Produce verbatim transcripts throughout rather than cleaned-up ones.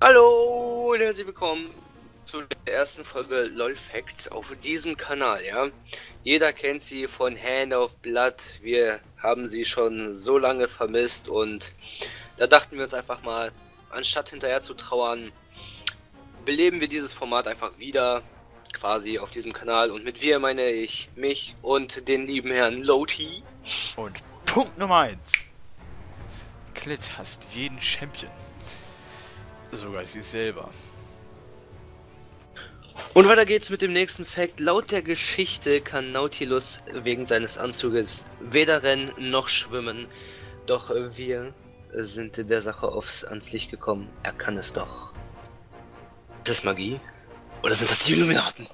Hallo und herzlich willkommen zu der ersten Folge LOL Facts auf diesem Kanal, ja. Jeder kennt sie von Hand of Blood, wir haben sie schon so lange vermisst und da dachten wir uns einfach mal, anstatt hinterher zu trauern, beleben wir dieses Format einfach wieder, quasi auf diesem Kanal, und mit wir meine ich mich und den lieben Herrn Loti. Und Punkt Nummer eins. Klett hasst jeden Champion. Sogar sie selber. Und weiter geht's mit dem nächsten Fact. Laut der Geschichte kann Nautilus wegen seines Anzuges weder rennen noch schwimmen. Doch wir sind der Sache aufs ans Licht gekommen. Er kann es doch. Ist das Magie? Oder sind das die Illuminaten?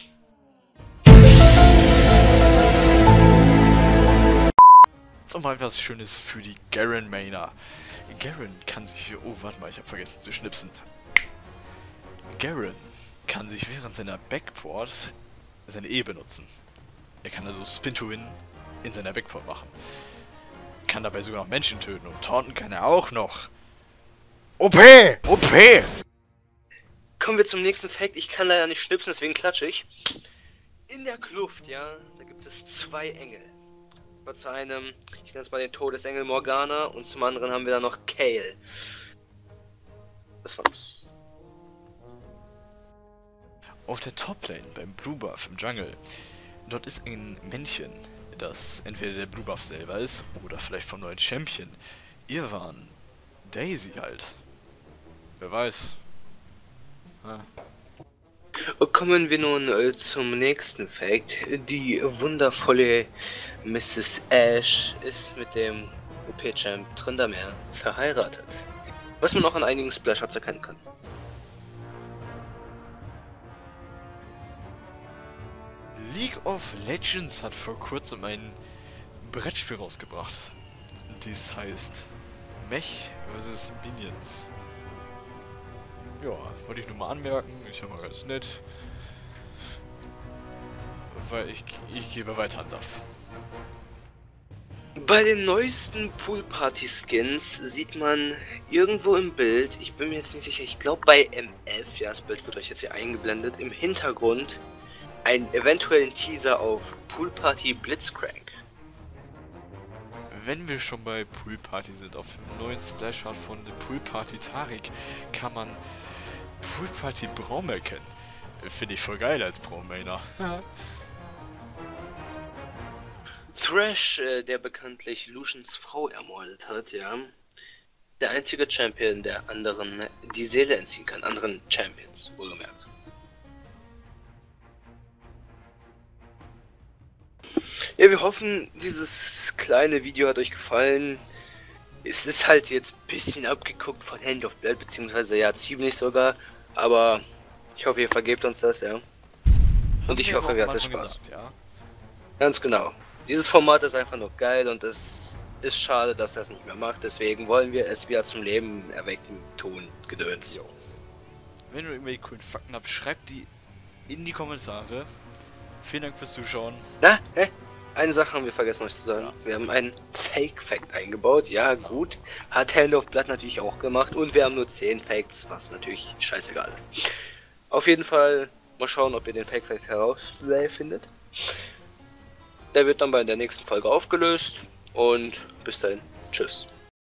Jetzt auch mal etwas Schönes für die Garen Mainer. Garen kann sich... Oh, warte mal, ich habe vergessen zu schnipsen. Garen kann sich während seiner Backport seine E benutzen. Er kann also Spin-to-Win in seiner Backport machen. Kann dabei sogar noch Menschen töten und taunten kann er auch noch. O P! O P! Kommen wir zum nächsten Fact. Ich kann leider nicht schnipsen, deswegen klatsche ich. In der Kluft, ja, da gibt es zwei Engel. Aber zu einem, ich nenne es mal den Todesengel Morgana, und zum anderen haben wir da noch Kayle. Das war's. Auf der Toplane beim Blue Buff im Jungle, dort ist ein Männchen, das entweder der Blue Buff selber ist oder vielleicht vom neuen Champion. Ihr waren Daisy halt. Wer weiß. Ah. Kommen wir nun äh, zum nächsten Fact. Die wundervolle Misses Ashe ist mit dem O P-Champ Tryndamere verheiratet. Was man auch an einigen Splash-Shots erkennen kann. League of Legends hat vor kurzem ein Brettspiel rausgebracht. Dies heißt Mech versus. Minions. Ja, wollte ich nur mal anmerken, ist ja mal ganz nett. Weil ich, ich gebe weiter an darf. Bei den neuesten Pool-Party-Skins sieht man irgendwo im Bild, ich bin mir jetzt nicht sicher, ich glaube bei M F, ja, das Bild wird euch jetzt hier eingeblendet, im Hintergrund einen eventuellen Teaser auf Pool Party Blitzcrank. Wenn wir schon bei Pool Party sind, auf dem neuen Splash Art von Pool Party Tarik kann man Pool Party Braum erkennen. Finde ich voll geil als Braum-Mainer. Thresh, äh, der bekanntlich Lucians Frau ermordet hat, ja, der einzige Champion, der anderen die Seele entziehen kann, anderen Champions, wohlgemerkt. Ja, wir hoffen, dieses kleine Video hat euch gefallen. Es ist halt jetzt ein bisschen abgeguckt von Hand of Blood, beziehungsweise ja ziemlich sogar, aber ich hoffe, ihr vergebt uns das, ja. Und ich hoffe, wir hatten Spaß. Gesagt, ja? Ganz genau. Dieses Format ist einfach nur geil und es ist schade, dass er es nicht mehr macht. Deswegen wollen wir es wieder zum Leben erwecken, tun, gedöns. Jo. Wenn du irgendwelche coolen Fakten habt, schreibt die in die Kommentare. Vielen Dank fürs Zuschauen. Na, hä? Eine Sache haben wir vergessen euch zu sagen. Ja. Wir haben einen Fake-Fact eingebaut. Ja, gut. Hat Hand of Blood natürlich auch gemacht. Und wir haben nur zehn Facts, was natürlich scheißegal ist. Auf jeden Fall mal schauen, ob ihr den Fake-Fact herausfindet. Der wird dann bei der nächsten Folge aufgelöst. Und bis dahin. Tschüss.